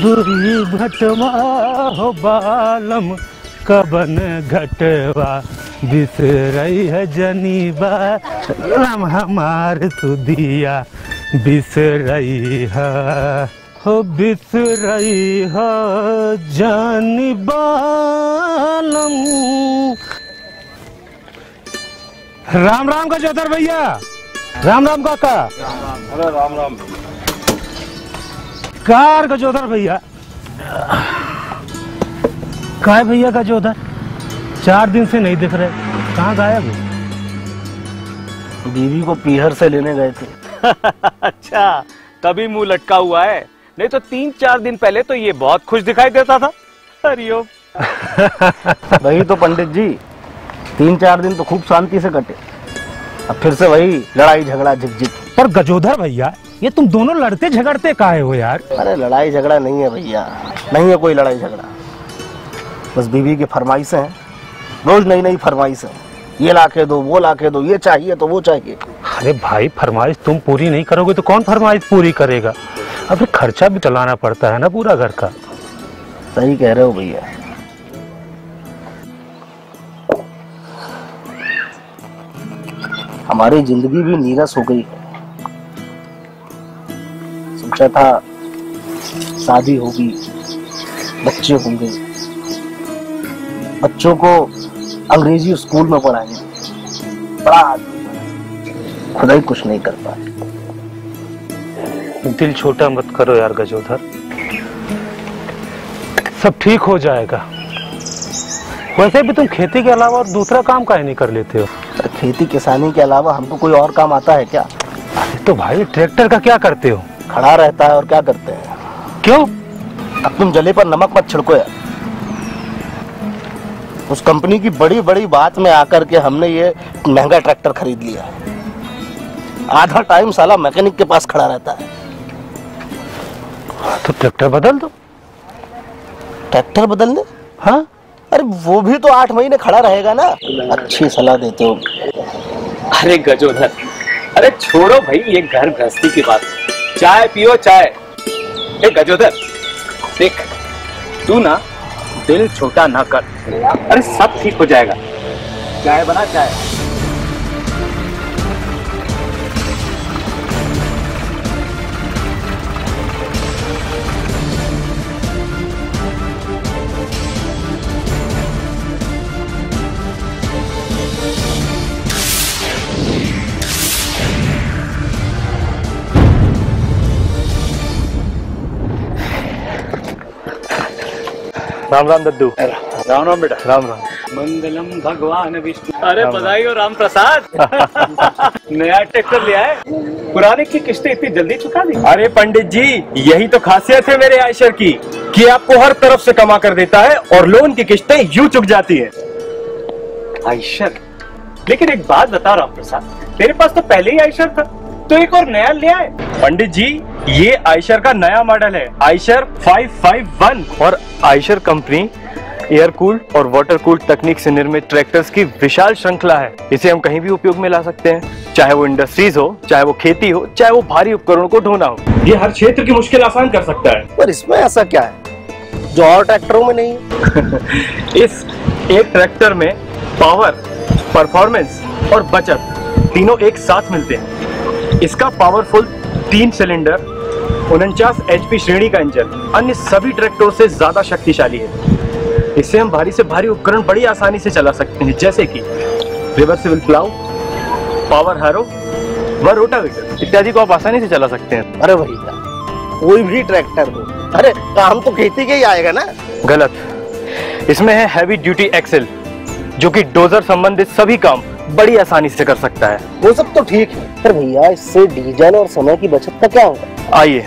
बुरी भटवा हो बालम कबन घटवा बिसरई है जनीबा राम हमार सुदिया बिसरई है हो बिसरई है जानी बालम। राम राम का जोधर भैया। राम राम काका। अरे राम राम कार का जोधर भैया। काय भैया का जोधर 4 दिन से नहीं दिख रहे, कहाँ गायब हो? बीवी को पीहर से लेने गए थे। अच्छा तभी मुंह लटका हुआ है, नहीं तो 3-4 दिन पहले तो ये बहुत खुश दिखाई देता था। हरिओम। वही तो पंडित जी, 3-4 दिन तो खूब शांति से कटे, अब फिर से वही लड़ाई झगड़ा झिकझिक। पर गजोधर भैया ये तुम दोनों लड़ते झगड़ते काहे हो यार? अरे लड़ाई झगड़ा नहीं है भैया, नहीं है कोई लड़ाई झगड़ा, बस बीवी की फरमाइशें हैं, रोज नई नई फरमाइशें, ये लाके दो वो लाके दो, ये चाहिए तो वो चाहिए। अरे भाई फरमाइश तुम पूरी नहीं करोगे तो कौन फरमाइश पूरी करेगा? अब खर्चा भी चलाना पड़ता है ना पूरा घर का। सही कह रहे हो भैया। हमारी जिंदगी भी नीरस हो गई है। सोचा था शादी होगी, बच्चे होंगे, बच्चों को अंग्रेजी स्कूल में पढ़ाएंगे, बड़ा खुदा ही कुछ नहीं कर पाए। दिल छोटा मत करो यार गजोधर, सब ठीक हो जाएगा। वैसे भी तुम खेती के अलावा और दूसरा काम काहे नहीं कर लेते हो? खेती किसानी के अलावा हमको कोई और काम आता है क्या? तो भाई ट्रैक्टर का क्या करते हो? खड़ा रहता है और क्या करते हैं। क्यों? अब तुम जले पर नमक मत छिड़को यार। उस कंपनी की बड़ी बड़ी बात में आकर के हमने ये महंगा ट्रैक्टर खरीद लिया है, आधा टाइम साला मैकेनिक के पास खड़ा रहता है। तो ट्रैक्टर बदल दो। ट्रैक्टर बदलने? हाँ, अरे वो भी तो 8 महीने खड़ा रहेगा ना। अच्छी सलाह देते हो। अरे गजोधर, अरे छोड़ो भाई ये घर गृहस्थी की बात, चाय पियो चाय। ए गजोधर देख, तू ना दिल छोटा ना कर, अरे सब ठीक हो जाएगा। चाय बना चाय। राम राम दद्दू। राम राम बेटा। राम राम। मंगलम भगवान विष्णु। अरे बधाई हो राम प्रसाद। नया ट्रैक्टर लिया है, पुराने की किस्तें इतनी जल्दी चुका दी? अरे पंडित जी यही तो खासियत है मेरे आयशर की कि आपको हर तरफ से कमा कर देता है और लोन की किस्तें यूं चुक जाती हैं। आयशर? लेकिन एक बात बता राम प्रसाद, तेरे पास तो पहले ही आयशर था, तो एक और नया ले आए। पंडित जी ये आयशर का नया मॉडल है, आयशर 551, और आयशर कंपनी एयर कूल्ड और वाटर कूल्ड तकनीक से निर्मित ट्रैक्टर्स की विशाल श्रृंखला है। इसे हम कहीं भी उपयोग में ला सकते हैं, चाहे वो इंडस्ट्रीज हो, चाहे वो खेती हो, चाहे वो भारी उपकरणों को ढोना हो। ये हर क्षेत्र की मुश्किल आसान कर सकता है। पर इसमें ऐसा क्या है जो और ट्रैक्टरों में नहीं है? इस एक ट्रैक्टर में पावर, परफॉर्मेंस और बचत तीनों एक साथ मिलते हैं। इसका पावरफुल 3 सिलेंडर 49 HP श्रेणी का इंजन अन्य सभी ट्रैक्टरों से ज्यादा शक्तिशाली है। इससे हम भारी से भारी उपकरण बड़ी आसानी से चला सकते हैं, जैसे कि रिवर्सिबल प्लाउ, पावर हैरो व रोटावेटर इत्यादि को आप आसानी से चला सकते हैं। अरे भैया कोई भी ट्रैक्टर हो, अरे काम तो खेती के ही आएगा ना। गलत, इसमें है हैवी ड्यूटी एक्सेल जो कि डोजर संबंधित सभी काम बड़ी आसानी से कर सकता है। वो सब तो ठीक है, पर भैया इससे डीजल और समय की बचत का क्या होगा? आइए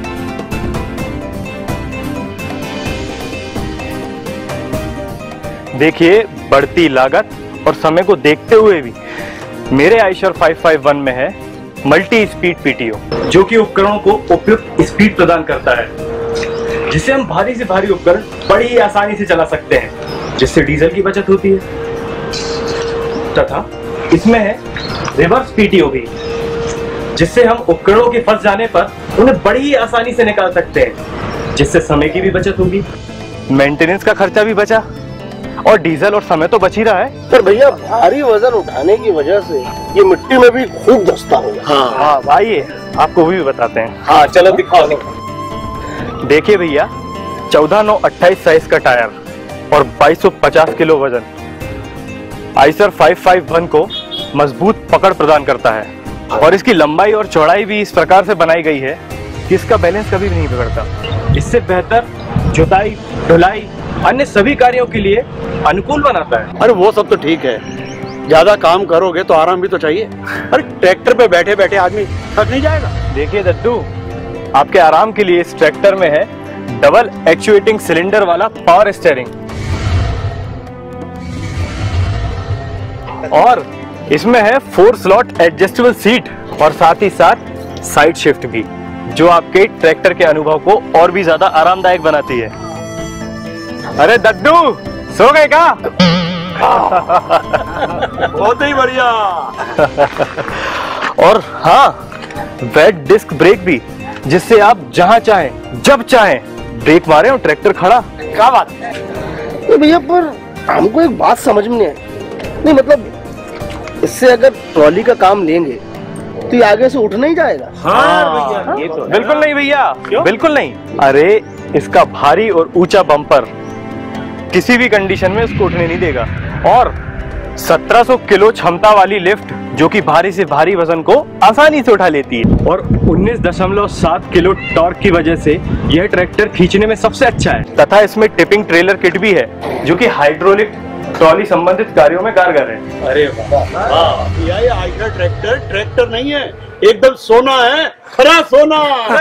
देखिए, बढ़ती लागत और समय को देखते हुए भी मेरे आयशर 551 में है मल्टी स्पीड पीटीओ, जो कि उपकरणों को उपयुक्त स्पीड प्रदान करता है, जिससे हम भारी से भारी उपकरण बड़ी आसानी से चला सकते हैं, जिससे डीजल की बचत होती है। तथा इसमें है रिवर्स पीटीओ भी, जिससे हम उपकरणों के फंस जाने पर उन्हें बड़ी ही आसानी से निकाल सकते हैं। जिससे समय की भी बचत होगी, मेंटेनेंस का खर्चा भी बचा और डीजल और समय तो बच ही रहा है। पर भैया भारी वजन उठाने की वजह से ये मिट्टी में भी खूब धंसता होगा। हाँ भाई, आपको भी बताते हैं। हाँ चलो दिखाओ। देखिए भैया, 14/9/28 साइज का टायर और 2250 किलो वजन आइसर 551 को मजबूत पकड़ प्रदान करता है और इसकी लंबाई और चौड़ाई भी इस प्रकार से बनाई गई है कि इसका बैलेंस कभी भी नहीं बिगड़ता। इससे बेहतर जुताई, ढुलाई, अन्य सभी कार्यों के लिए अनुकूल बनाता है। अरे वो सब तो ठीक है, ज्यादा काम करोगे तो आराम भी तो चाहिए। अरे ट्रैक्टर पे बैठे बैठे आदमी थक नहीं जाएगा। देखिए दद्दू, आपके आराम के लिए इस ट्रैक्टर में है डबल एक्चुएटिंग सिलेंडर वाला पावर स्टीयरिंग और इसमें है 4 स्लॉट एडजस्टेबल सीट और साथ ही साथ साइड शिफ्ट भी, जो आपके ट्रैक्टर के अनुभव को और भी ज्यादा आरामदायक बनाती है। अरे दद्दू, सो गए का? बहुत ही बढ़िया। और हाँ, वेट डिस्क ब्रेक भी, जिससे आप जहां चाहें जब चाहें ब्रेक मारे और ट्रैक्टर खड़ा। क्या बात है? तो भैया पर हमको एक बात समझ में नहीं आई। नहीं मतलब इससे अगर ट्रॉली का काम लेंगे तो ये आगे से उठ नहीं जाएगा? हाँ भैया, ये तो बिल्कुल नहीं भैया, बिल्कुल नहीं। अरे इसका भारी और ऊंचा बम्पर किसी भी कंडीशन में उसको उठने नहीं देगा और 1700 किलो क्षमता वाली लिफ्ट, जो कि भारी से भारी वजन को आसानी से उठा लेती है और 19.7 किलो टॉर्क की वजह से यह ट्रैक्टर खींचने में सबसे अच्छा है। तथा इसमें टिपिंग ट्रेलर किट भी है, जो कि हाइड्रोलिक ट्रॉली संबंधित कार्यों में कारगर है। अरे वाह, ये आइसर ट्रैक्टर ट्रैक्टर नहीं है, एकदम सोना है, खरा सोना।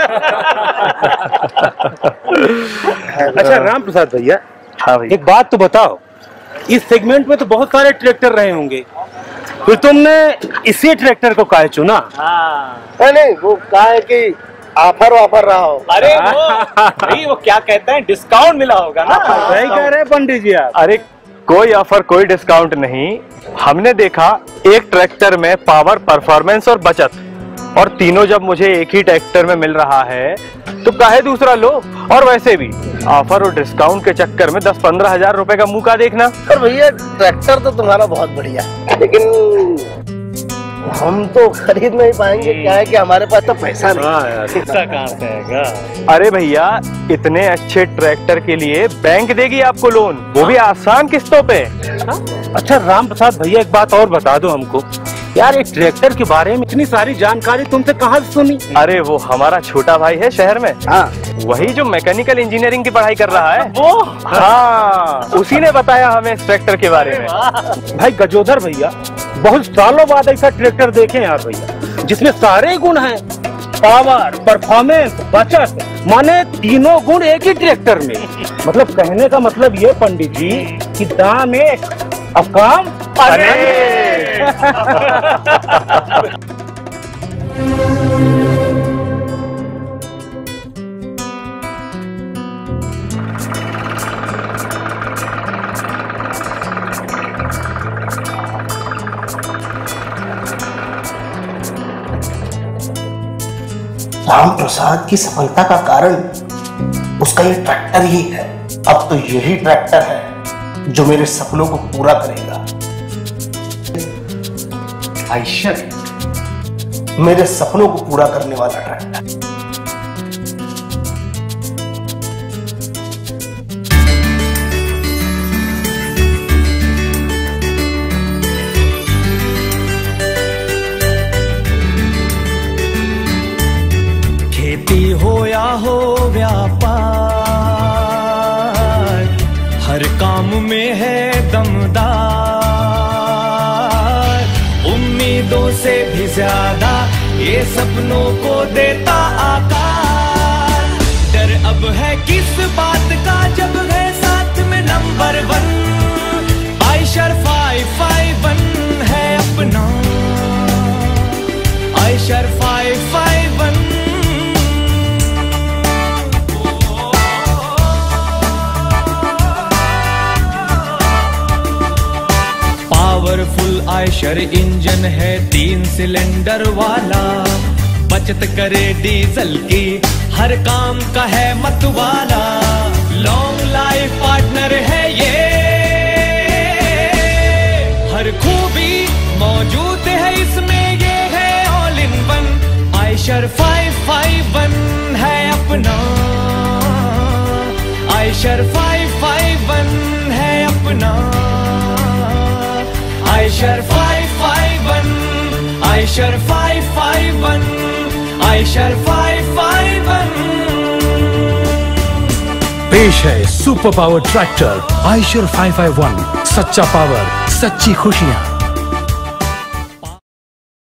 अच्छा राम प्रसाद भैया, हाँ भैया, एक बात तो बताओ, इस सेगमेंट में तो बहुत सारे ट्रैक्टर रहे होंगे, फिर तुमने इसी ट्रैक्टर को काहे चुना? नहीं वो कहा है कि ऑफर वाफर रहा हो। अरे वो क्या कहते हैं, डिस्काउंट मिला होगा ना। सही कह रहे हैं पंडित जी आप। अरे कोई ऑफर, कोई डिस्काउंट नहीं। हमने देखा एक ट्रैक्टर में पावर, परफॉर्मेंस और बचत, और तीनों जब मुझे एक ही ट्रैक्टर में मिल रहा है तो काहे दूसरा लो। और वैसे भी ऑफर और डिस्काउंट के चक्कर में 10-15 हजार रुपए का मुंह का देखना। पर भैया ट्रैक्टर तो तुम्हारा बहुत बढ़िया है, लेकिन हम तो खरीद नहीं पाएंगे। क्या है कि हमारे पास तो पैसा नहीं। पैसा कहाँ से आएगा? अरे भैया, इतने अच्छे ट्रैक्टर के लिए बैंक देगी आपको लोन, वो भी आसान किस्तों पे। अच्छा राम प्रसाद भैया, एक बात और बता दो हमको यार, एक ट्रैक्टर के बारे में इतनी सारी जानकारी तुमसे कहाँ से सुनी? अरे वो हमारा छोटा भाई है शहर में, हाँ वही जो मैकेनिकल इंजीनियरिंग की पढ़ाई कर रहा है। वो हाँ, उसी ने बताया हमें इस ट्रैक्टर के बारे में। भाई गजोधर भैया, बहुत सालों बाद ऐसा ट्रैक्टर देखे यार भैया, जिसमें सारे गुण हैं, पावर, परफॉर्मेंस, बचत, माने तीनों गुण एक ही ट्रैक्टर में। मतलब कहने का मतलब ये पंडित जी कि दाम एक अब काम राम प्रसाद की सफलता का कारण उसका ये ट्रैक्टर ही है। अब तो यही ट्रैक्टर है जो मेरे सपनों को पूरा करेगा। आइशर, मेरे सपनों को पूरा करने वाला ट्रैक्टर। खेती हो या हो व्यापार, हर काम में है दमदार। उम्मीदों से भी ज्यादा ये सपनों को देता आकार। डर अब है किस बात का जब है साथ में नंबर 1। आइशर 551 है अपना, आइशर 551। पावरफुल आइशर इंजन है 3 सिलेंडर वाला, बचत करे डीजल की हर हर काम का है मतवाला, लॉन्ग लाइफ पार्टनर है ये, हर खूबी मौजूद है इसमें, ये है ऑल इन वन। आयशर 551 है अपना, आयशर 551 है अपना, आयशर 551, आयशर 551, आयशर 551। पेश है सुपर पावर ट्रैक्टर आयशर 551, सच्चा पावर, सच्ची खुशियां।